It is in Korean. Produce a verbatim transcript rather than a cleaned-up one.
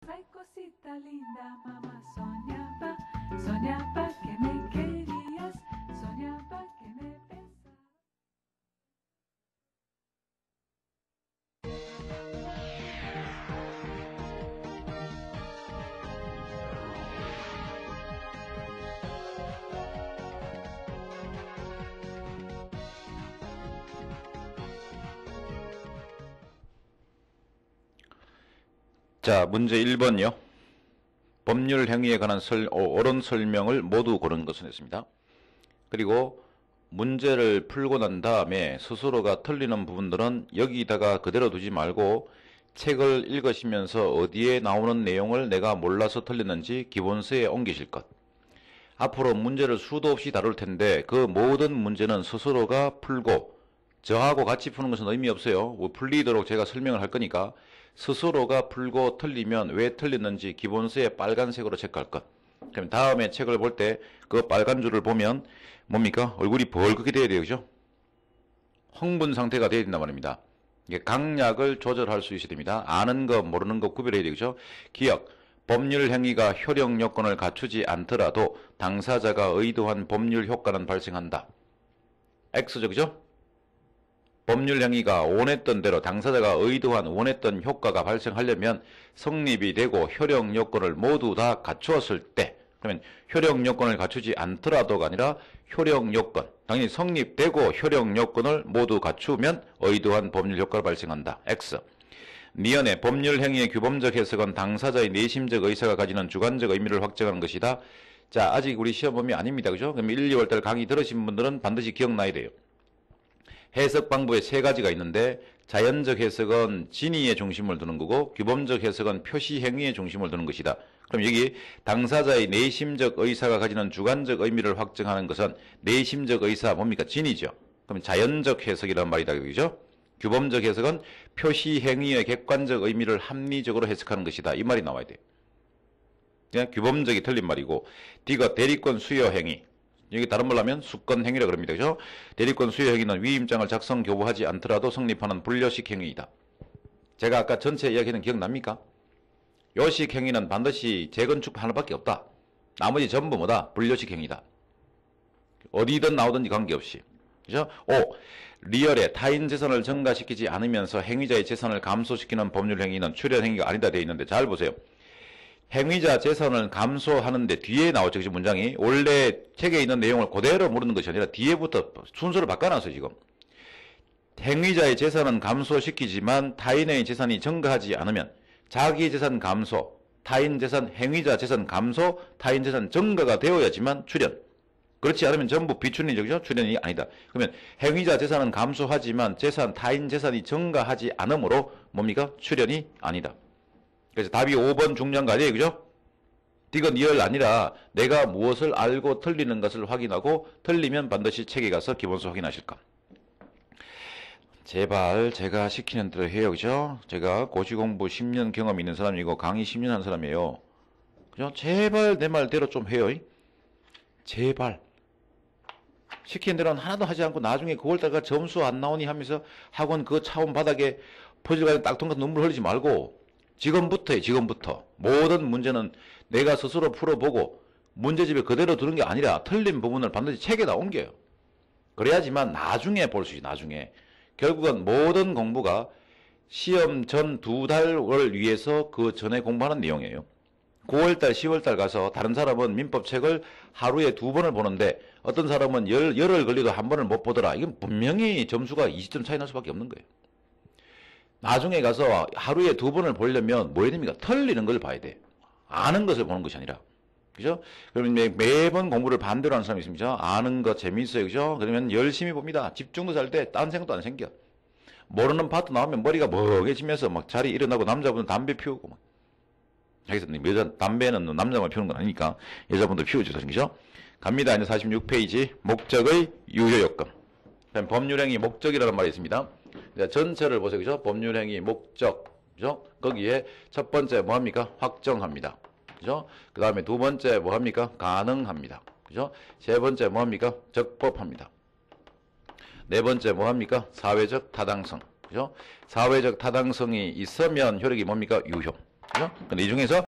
Ay, cosita linda, mamá soñaba, soñaba que me querías, soñaba que me besabas. 자, 문제 일 번요. 법률 행위에 관한 설, 어, 옳은 설명을 모두 고른 것은 했습니다. 그리고 문제를 풀고 난 다음에 스스로가 틀리는 부분들은 여기다가 그대로 두지 말고 책을 읽으시면서 어디에 나오는 내용을 내가 몰라서 틀렸는지 기본서에 옮기실 것. 앞으로 문제를 수도 없이 다룰 텐데 그 모든 문제는 스스로가 풀고 저하고 같이 푸는 것은 의미 없어요. 뭐 풀리도록 제가 설명을 할 거니까 스스로가 풀고 틀리면 왜 틀렸는지 기본서에 빨간색으로 체크할 것. 그럼 다음에 책을 볼 때 그 빨간 줄을 보면 뭡니까? 얼굴이 벌겋게 돼야 돼요. 그죠? 흥분 상태가 돼야 된단 말입니다. 이게 강약을 조절할 수 있어야 됩니다. 아는 것, 모르는 것 구별해야 되죠. 기억. 법률 행위가 효력 요건을 갖추지 않더라도 당사자가 의도한 법률 효과는 발생한다. X죠. 그죠? 법률 행위가 원했던 대로 당사자가 의도한 원했던 효과가 발생하려면 성립이 되고 효력 요건을 모두 다 갖추었을 때, 그러면 효력 요건을 갖추지 않더라도가 아니라 효력 요건, 당연히 성립되고 효력 요건을 모두 갖추면 의도한 법률 효과가 발생한다. X. 미연의 법률 행위의 규범적 해석은 당사자의 내심적 의사가 가지는 주관적 의미를 확정하는 것이다. 자, 아직 우리 시험범위 아닙니다. 그죠? 그럼 일, 이월 달 강의 들으신 분들은 반드시 기억나야 돼요. 해석 방법에 세 가지가 있는데 자연적 해석은 진의에 중심을 두는 거고 규범적 해석은 표시 행위에 중심을 두는 것이다. 그럼 여기 당사자의 내심적 의사가 가지는 주관적 의미를 확정하는 것은 내심적 의사 뭡니까? 진의죠. 그럼 자연적 해석이란 말이다. 그죠? 규범적 해석은 표시 행위의 객관적 의미를 합리적으로 해석하는 것이다. 이 말이 나와야 돼요. 그냥 규범적이 틀린 말이고 D가 대리권 수여 행위. 여기 다른 말로 하면 수권 행위라 그럽니다. 그죠? 대리권 수여 행위는 위임장을 작성 교부하지 않더라도 성립하는 불려식 행위이다. 제가 아까 전체 이야기는 기억납니까? 요식 행위는 반드시 재건축 하나밖에 없다. 나머지 전부 뭐다? 불려식 행위다. 어디든 나오든지 관계없이. 그죠? 오. 리얼에 타인 재산을 증가시키지 않으면서 행위자의 재산을 감소시키는 법률 행위는 출현 행위가 아니다 되어 있는데 잘 보세요. 행위자 재산을 감소하는데 뒤에 나오죠. 그 문장이 원래 책에 있는 내용을 그대로 모르는 것이 아니라 뒤에부터 순서를 바꿔놨어요. 지금 행위자의 재산은 감소시키지만 타인의 재산이 증가하지 않으면 자기 재산 감소, 타인 재산, 행위자 재산 감소, 타인 재산 증가가 되어야지만 출현. 그렇지 않으면 전부 비출현이죠. 그죠? 출현이 아니다. 그러면 행위자 재산은 감소하지만 재산, 타인 재산이 증가하지 않으므로 뭡니까? 출현이 아니다. 그래서 답이 오 번 중요한 거 아니에요. 그죠? 이건 리얼 아니라 내가 무엇을 알고 틀리는 것을 확인하고 틀리면 반드시 책에 가서 기본서 확인하실 것. 제발 제가 시키는 대로 해요. 그죠? 제가 고시공부 십 년 경험 있는 사람이고 강의 십 년 한 사람이에요. 그죠? 제발 내 말대로 좀 해요. 제발. 시키는 대로는 하나도 하지 않고 나중에 구월달까 점수 안 나오니 하면서 학원 그 차원 바닥에 퍼즐가지고 딱통같은 눈물 흘리지 말고 지금부터요. 지금부터 모든 문제는 내가 스스로 풀어보고 문제집에 그대로 두는 게 아니라 틀린 부분을 반드시 책에다 옮겨요. 그래야지만 나중에 볼 수 있어요. 나중에. 결국은 모든 공부가 시험 전 두 달을 위해서 그 전에 공부하는 내용이에요. 구월달, 시월달 가서 다른 사람은 민법책을 하루에 두 번을 보는데 어떤 사람은 열, 열흘 걸리도 한 번을 못 보더라. 이건 분명히 점수가 이십 점 차이 날 수밖에 없는 거예요. 나중에 가서 하루에 두 번을 보려면 뭐 해야 됩니까? 틀리는 걸 봐야 돼. 아는 것을 보는 것이 아니라. 그죠? 그러면 매, 매번 공부를 반대로 하는 사람이 있습니다. 아는 거 재미있어요. 그죠? 그러면 열심히 봅니다. 집중도 잘 때 딴 생각도 안 생겨. 모르는 파트 나오면 머리가 멍해지면서 막 자리 일어나고 남자분은 담배 피우고 막. 여기서 여자, 담배는 남자만 피우는 건 아니니까 여자분도 피우죠. 그죠? 갑니다. 이제 사십육 페이지. 목적의 유효요건. 법률행위 목적이라는 말이 있습니다. 전체를 보세요. 그죠? 법률행위 목적. 그죠? 거기에 첫 번째 뭐 합니까? 확정합니다. 그죠? 그 다음에 두 번째 뭐 합니까? 가능합니다. 그죠? 세 번째 뭐 합니까? 적법합니다. 네 번째 뭐 합니까? 사회적 타당성. 그죠? 사회적 타당성이 있으면 효력이 뭡니까? 유효. 그죠? 근데 이 중에서